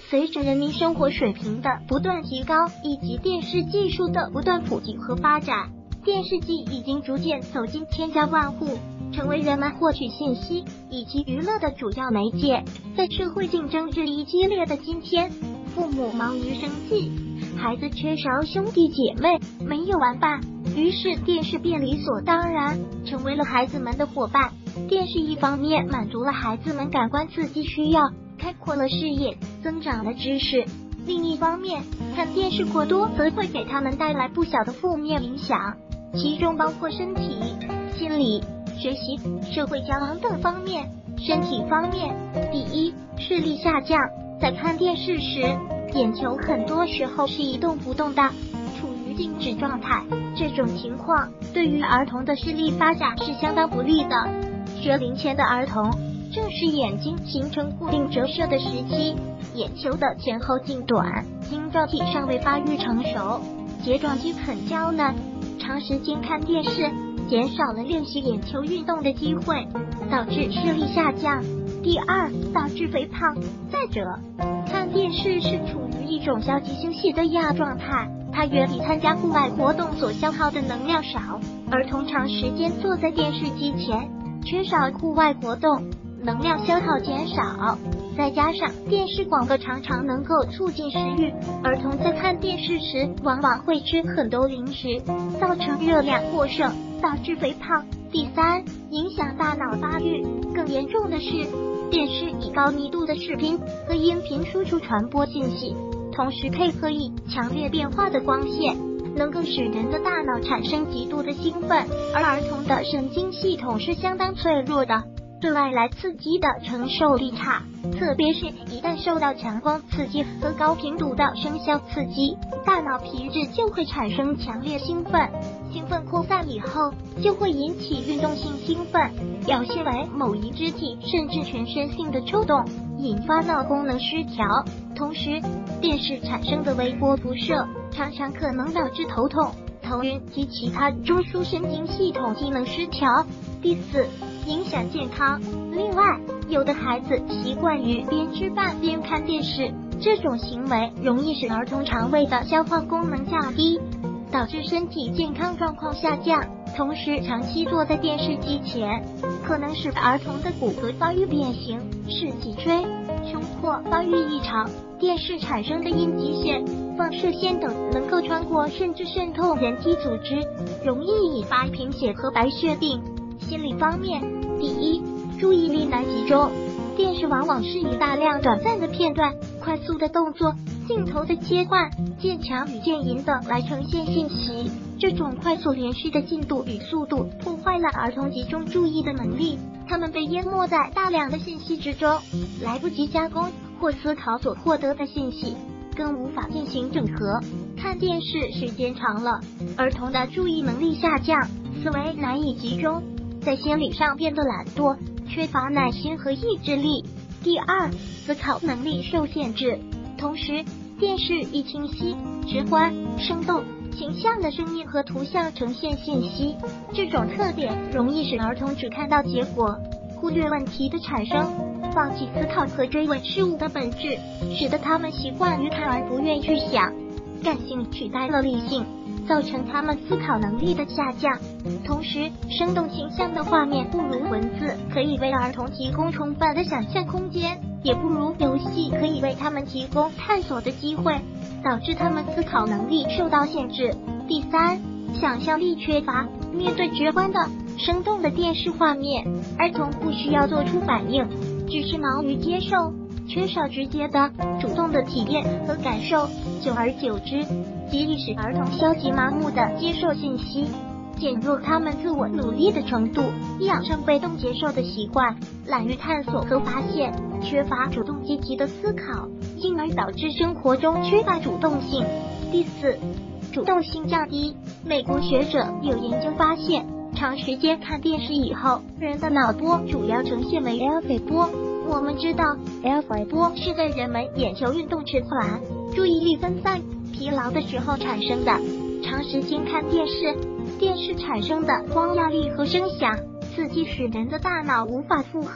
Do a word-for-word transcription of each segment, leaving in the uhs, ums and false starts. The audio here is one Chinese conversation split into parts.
随着人民生活水平的不断提高，以及电视技术的不断普及和发展，电视机已经逐渐走进千家万户，成为人们获取信息以及娱乐的主要媒介。在社会竞争日益激烈的今天，父母忙于生计，孩子缺少兄弟姐妹，没有玩伴，于是电视便理所当然成为了孩子们的伙伴。电视一方面满足了孩子们感官刺激需要，开阔了视野，增长了知识；另一方面，看电视过多则会给他们带来不小的负面影响，其中包括身体、心理、学习、社会交往等方面。身体方面，第一，视力下降。在看电视时，眼球很多时候是一动不动的，处于静止状态，这种情况对于儿童的视力发展是相当不利的。学龄前的儿童正是眼睛形成固定折射的时期，眼球的前后径短，晶状体尚未发育成熟，睫状肌很娇嫩，长时间看电视减少了练习眼球运动的机会，导致视力下降。第二，导致肥胖。再者，看电视是处于一种消极休息的亚状态，它远比参加户外活动所消耗的能量少。儿童长时间坐在电视机前，缺少户外活动，能量消耗减少，再加上电视广告常常能够促进食欲，儿童在看电视时往往会吃很多零食，造成热量过剩，导致肥胖。第三，影响大脑发育。更严重的是，电视以高密度的视频和音频输出传播信息，同时配合以强烈变化的光线，能够使人的大脑产生极度的兴奋，而儿童的神经系统是相当脆弱的，对外来刺激的承受力差，特别是一旦受到强光刺激和高频度的声效刺激，大脑皮质就会产生强烈兴奋，兴奋扩散以后就会引起运动性兴奋，表现为某一肢体甚至全身性的抽动，引发脑功能失调。同时，电视产生的微波辐射常常可能导致头痛、头晕及其他中枢神经系统机能失调。第四，影响健康。另外，有的孩子习惯于边吃饭边看电视，这种行为容易使儿童肠胃的消化功能降低，导致身体健康状况下降。同时，长期坐在电视机前，可能使儿童的骨骼发育变形，使脊椎、胸廓发育异常。电视产生的阴极线、放射线等能够穿过甚至渗透人体组织，容易引发贫血和白血病。心理方面，第一，注意力难集中。电视往往是以大量短暂的片段、快速的动作、镜头的切换、渐强与渐银等来呈现信息。这种快速连续的进度与速度破坏了儿童集中注意的能力，他们被淹没在大量的信息之中，来不及加工或思考所获得的信息，更无法进行整合。看电视时间长了，儿童的注意能力下降，思维难以集中，在心理上变得懒惰，缺乏耐心和意志力。第二，思考能力受限制。同时，电视以清晰、直观、生动、形象的声音和图像呈现信息，这种特点容易使儿童只看到结果，忽略问题的产生，放弃思考和追问事物的本质，使得他们习惯于看而不愿去想，感性取代了理性，造成他们思考能力的下降。同时，生动形象的画面不如文字可以为儿童提供充分的想象空间，也不如游戏可以为他们提供探索的机会，导致他们思考能力受到限制。第三，想象力缺乏。面对直观的、生动的电视画面，儿童不需要做出反应，只是忙于接受，缺少直接的、主动的体验和感受。久而久之，极易使儿童消极麻木地接受信息，减弱他们自我努力的程度，养成被动接受的习惯，懒于探索和发现，缺乏主动积极的思考，因而导致生活中缺乏主动性。第四，主动性降低。美国学者有研究发现，长时间看电视以后，人的脑波主要呈现为 alpha 波。我们知道 alpha 波是在人们眼球运动迟缓、注意力分散、疲劳的时候产生的。长时间看电视，电视产生的光压力和声响刺激使人的大脑无法负荷，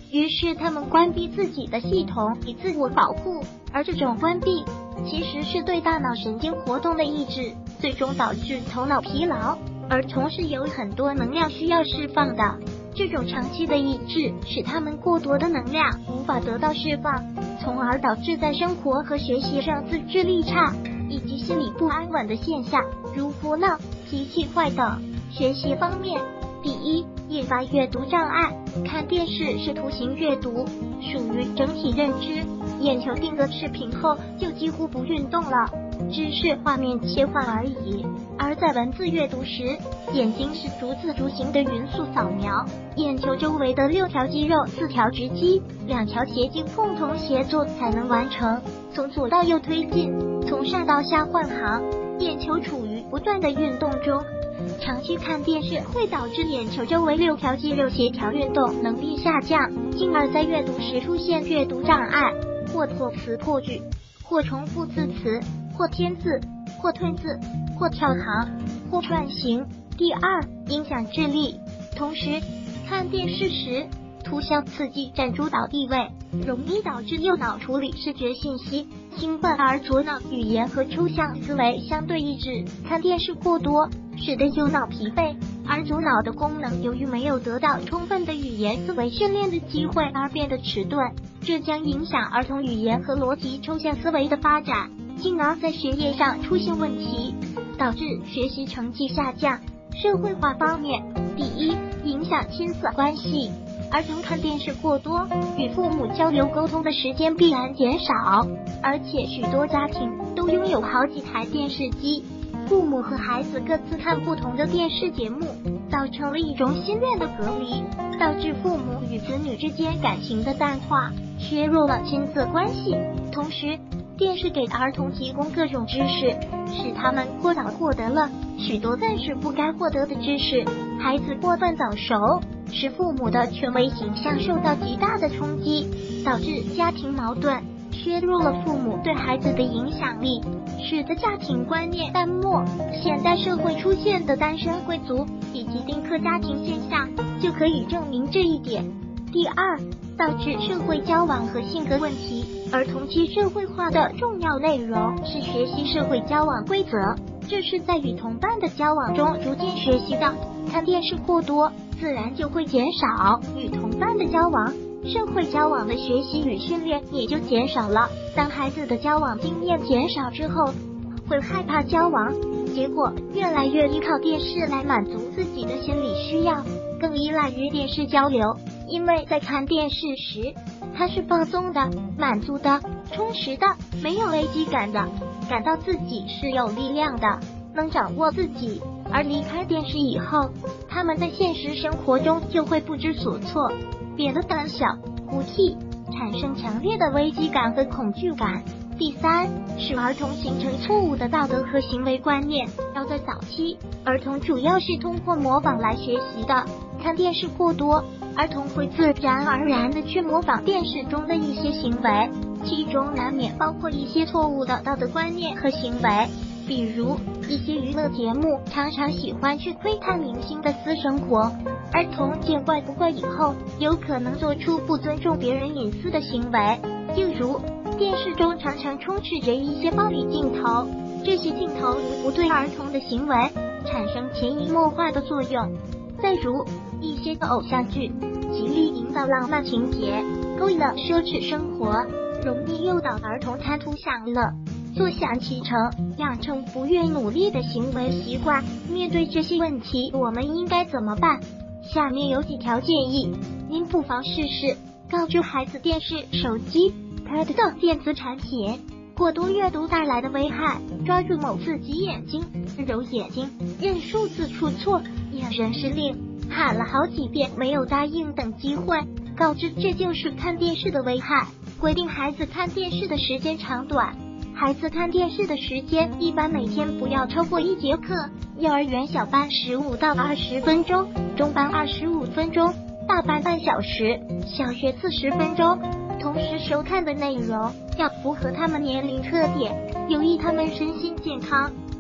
于是他们关闭自己的系统以自我保护，而这种关闭其实是对大脑神经活动的抑制，最终导致头脑疲劳。儿童是有很多能量需要释放的，这种长期的抑制使他们过多的能量无法得到释放，从而导致在生活和学习上自制力差，以及心理不安稳的现象，如胡闹、脾气坏等。学习方面，第一，引发阅读障碍。看电视是图形阅读，属于整体认知，眼球定格视频后就几乎不运动了，只是画面切换而已。而在文字阅读时，眼睛是逐字逐行的匀速扫描，眼球周围的六条肌肉，四条直肌，两条斜肌共同协作才能完成，从左到右推进，从上到下换行，眼球处于不断的运动中。长期看电视会导致眼球周围六条肌肉协调运动能力下降，进而在阅读时出现阅读障碍，或错词破句，或重复字词，或添字，或吞字，或跳行，或串行。第二，影响智力。同时，看电视时，图像刺激占主导地位，容易导致右脑处理视觉信息兴奋，而左脑语言和抽象思维相对抑制。看电视过多，使得右脑疲惫，而左脑的功能由于没有得到充分的语言思维训练的机会而变得迟钝，这将影响儿童语言和逻辑抽象思维的发展，进而在学业上出现问题，导致学习成绩下降。社会化方面，第一，影响亲子关系。儿童看电视过多，与父母交流沟通的时间必然减少，而且许多家庭都拥有好几台电视机，父母和孩子各自看不同的电视节目，造成了一种心愿的隔离，导致父母与子女之间感情的淡化，削弱了亲子关系。同时，电视给儿童提供各种知识，使他们过早获得了许多暂时不该获得的知识，孩子过分早熟，使父母的权威形象受到极大的冲击，导致家庭矛盾，削弱了父母对孩子的影响力，使得家庭观念淡漠。现代社会出现的单身贵族以及丁克家庭现象就可以证明这一点。第二，导致社会交往和性格问题。儿童期社会化的重要内容是学习社会交往规则，这是在与同伴的交往中逐渐学习的。看电视过多，自然就会减少与同伴的交往，社会交往的学习与训练也就减少了。当孩子的交往经验减少之后，会害怕交往，结果越来越依靠电视来满足自己的心理需要，更依赖于电视交流。因为在看电视时，他是放松的、满足的、充实的，没有危机感的，感到自己是有力量的，能掌握自己。而离开电视以后，他们在现实生活中就会不知所措，变得胆小、孤僻，产生强烈的危机感和恐惧感。第三，使儿童形成错误的道德和行为观念。要在早期，儿童主要是通过模仿来学习的。看电视过多，儿童会自然而然地去模仿电视中的一些行为，其中难免包括一些错误的道德观念和行为。比如一些娱乐节目常常喜欢去窥探明星的私生活，儿童见怪不怪以后，有可能做出不尊重别人隐私的行为。就如电视中常常充斥着一些暴力镜头，这些镜头无不对儿童的行为产生潜移默化的作用。再如一些偶像剧极力营造浪漫情节，勾引了奢侈生活，容易诱导儿童贪图享乐，坐享其成，养成不愿努力的行为习惯。面对这些问题，我们应该怎么办？下面有几条建议，您不妨试试。告知孩子电视、手机、pad 等电子产品过多阅读带来的危害，抓住某字挤眼睛，揉眼睛，认数字出错，眼神失灵，喊了好几遍没有答应等机会，告知这就是看电视的危害。规定孩子看电视的时间长短，孩子看电视的时间一般每天不要超过一节课，幼儿园小班十五到二十分钟，中班二十五分钟，大班半小时，小学四十分钟。同时收看的内容要符合他们年龄特点，有益他们身心健康。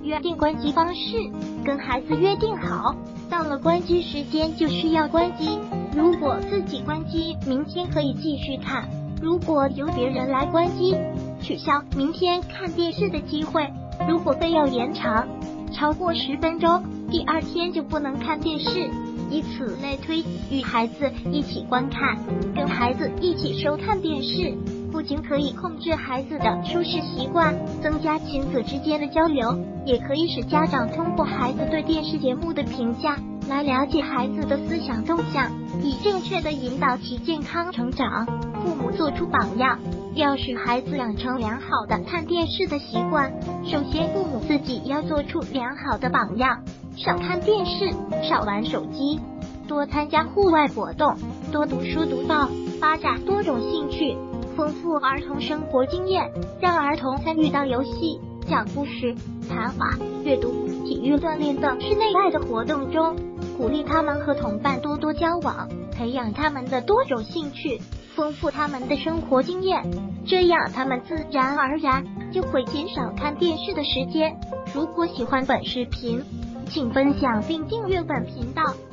约定关机方式，跟孩子约定好，到了关机时间就需要关机。如果自己关机，明天可以继续看；如果由别人来关机，取消明天看电视的机会。如果非要延长超过十分钟，第二天就不能看电视。以此类推，与孩子一起观看，跟孩子一起收看电视，不仅可以控制孩子的舒适习惯，增加亲子之间的交流，也可以使家长通过孩子对电视节目的评价来了解孩子的思想动向，以正确的引导其健康成长。父母做出榜样，要使孩子养成良好的看电视的习惯，首先父母自己要做出良好的榜样，少看电视，少玩手机，多参加户外活动，多读书读报，发展多种兴趣，丰富儿童生活经验，让儿童参与到游戏、讲故事、谈话、阅读、体育锻炼等室内外的活动中，鼓励他们和同伴多多交往，培养他们的多种兴趣，丰富他们的生活经验，这样他们自然而然就会减少看电视的时间。如果喜欢本视频，请分享并订阅本频道。